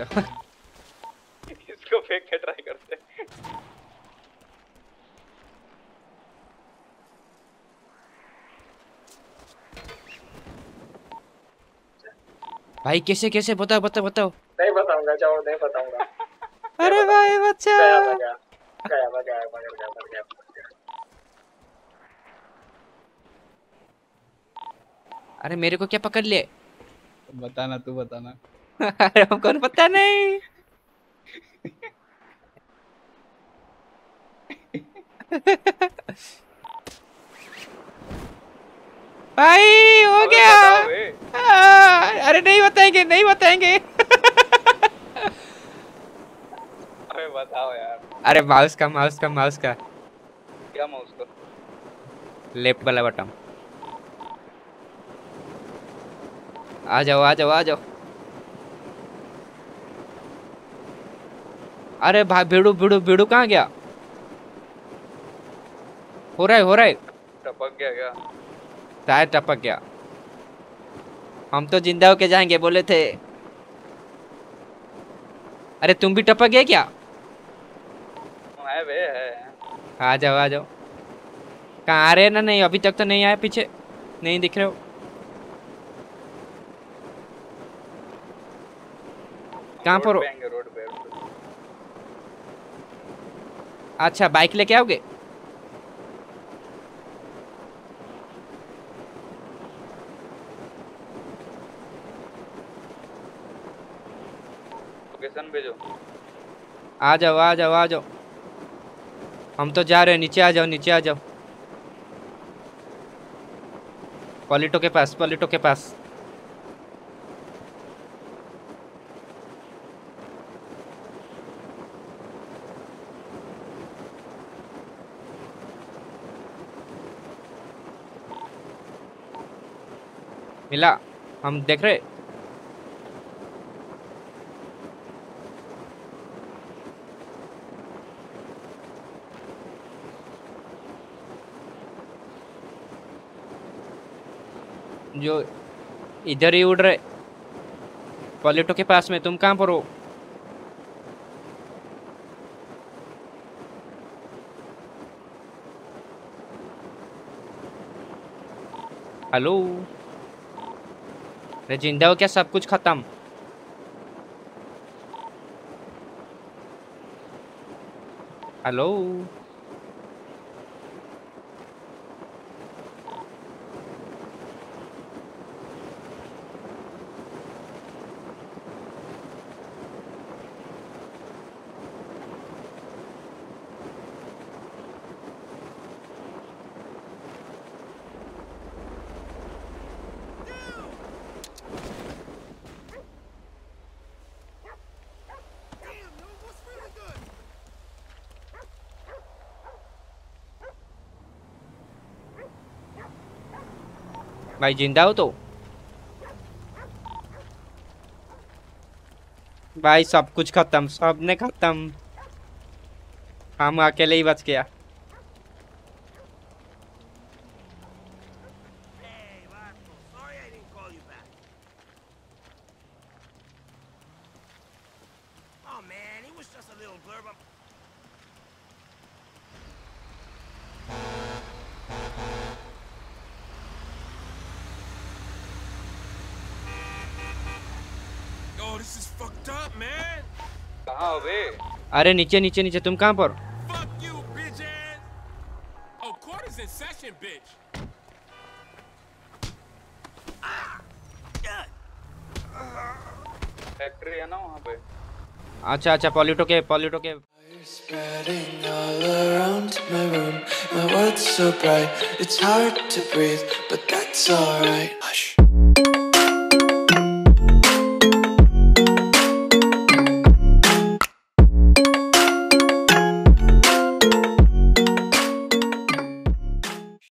इसको फेंक के ट्राई करते हैं। भाई कैसे कैसे बताओ बताओ बताओ। नहीं बताऊंगा, जाओ नहीं बताऊंगा। अरे भाई बच्चा गया। अरे मेरे को क्या पकड़ लिए? बताना, तू बताना। अरे हमको पता नहीं। भाई हो गया। अरे नहीं बताएंगे नहीं बताएंगे। अरे बताओ यार। अरे माउस का माउस का माउस का। क्या माउस का? लेफ्ट वाला बटन। आ जाओ आ जाओ आ जाओ। अरे भाई भिड़ू भिड़ू भिड़ू कहाँ गया? हो रहा है हो रहा है। टपक गया क्या? टायर टपक गया। हम तो जिंदा होके जाएंगे बोले थे। अरे तुम भी टपक गए क्या? है बे है। आ जाओ आ जाओ। कहाँ आ रहे हैं ना? नहीं अभी तक तो नहीं आए, पीछे नहीं दिख रहे हो। कहाँ पर हो? रोड पे। अच्छा बाइक लेके आओगे? लोकेशन भेजो। आ जाओ आ जाओ आ जाओ। हम तो जा रहे हैं, नीचे आ जाओ नीचे आ जाओ। पॉलिटो के पास पॉलिटो के पास। मिला? हम देख रहे। जो इधर ही उड़ रहे पॉलिटो के पास में। तुम कहाँ पर हो? हेलो? अरे जिंदा हो क्या? सब कुछ खत्म। हेलो? भाई जिंदा हो तो? भाई सब कुछ खत्म, सबने खत्म। हम अकेले ही बच गया। कहाँ हो बे? अरे नीचे नीचे नीचे। तुम कहाँ पर? फैक्ट्री है ना वहाँ पे। अच्छा अच्छा पॉलिटो के Spreading all around my room. My world's so bright, it's hard to breathe, but that's alright. Hush.